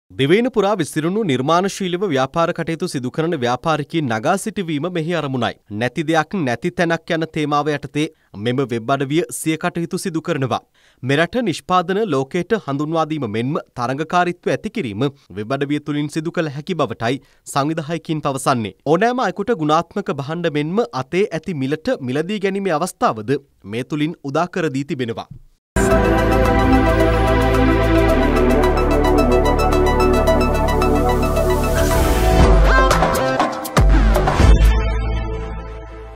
දිවයින පුරා විසිරුණු නිර්මාණශීලීව ව්‍යාපාර කටයුතු සිදු කරන ව්‍යාපාරිකයින් නගා සිටවීම මෙහි අරමුණයි. නැති දෙයක් නැති තැනක් යන තේමාව යටතේ මෙම වෙබ් අඩවිය සිය කටයුතු සිදු කරනවා. මෙරට නිෂ්පාදන ලෝකයට හඳුන්වා දීම මෙන්ම තරඟකාරීත්වය ඇති කිරීම වෙබ් අඩවිය තුලින් සිදු කළ හැකි බවටයි සංවිධායකින් පවසන්නේ. ඕනෑම අයෙකුට ගුණාත්මක භාණ්ඩ මෙන්ම අතේ ඇති මිලට මිලදී ගැනීමේ අවස්ථාවද මේ තුලින් උදා කර දී තිබෙනවා.